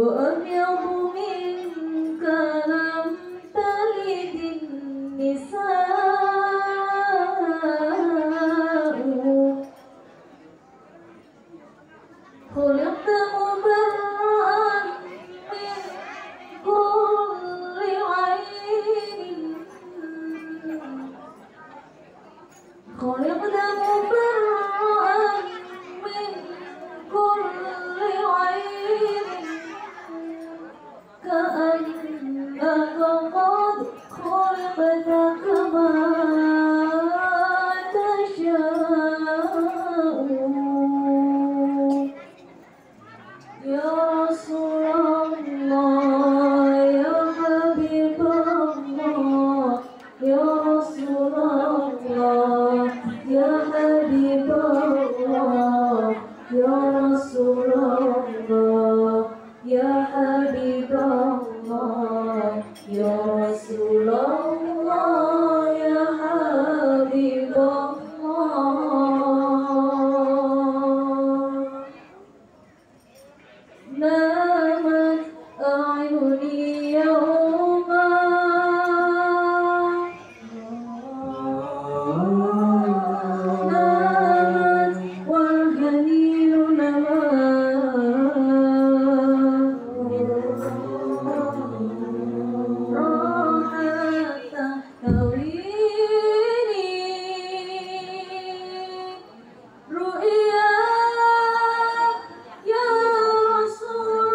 وأبيض منك لم تلد النساء خلقت مبرأ من كل عين خلقت مبرأ من كل عين كأنك قد خلقت كما تشاء يا رسول الله يا حبيب الله يا رسول الله يا حبيب الله يا رسول الله يا حبيب الله يا رسول الله يا حبيب الله نامت أعيني يوما نامت والجنين نما راحت تهويني رؤيا يا رسول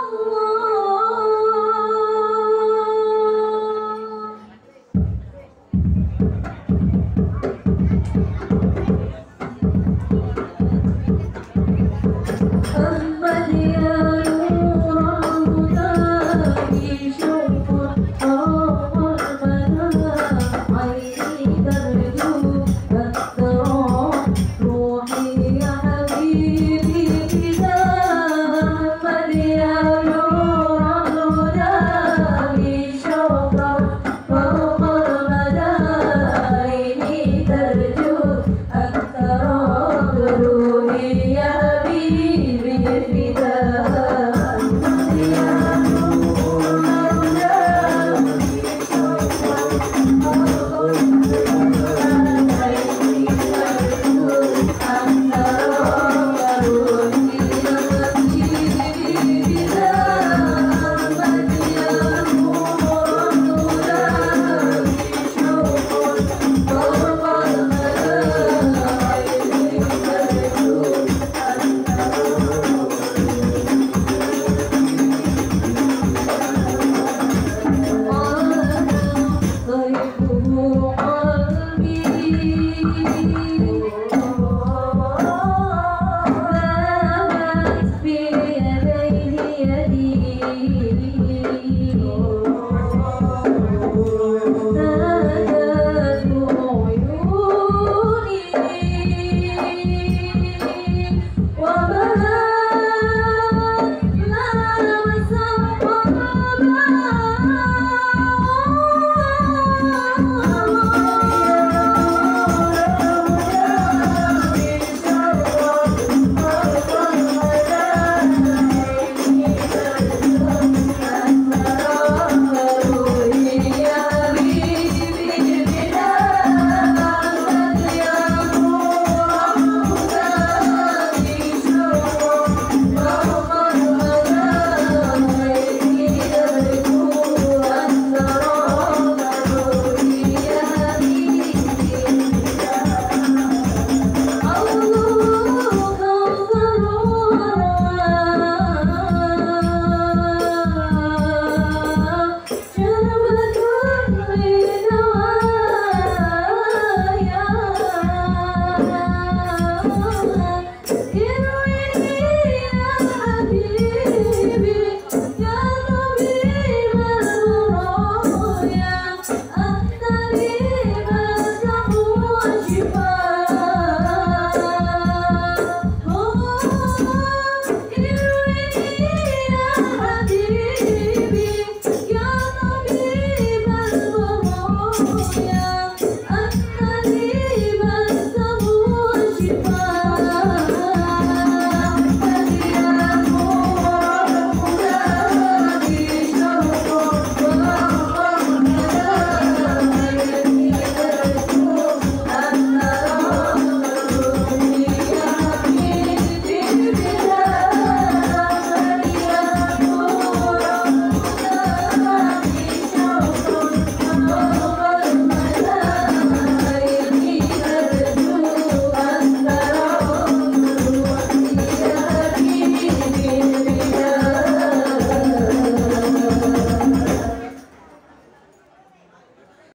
أحمد يا نور الهدى شوق حرام المنى عيني ترجو الثرى روحي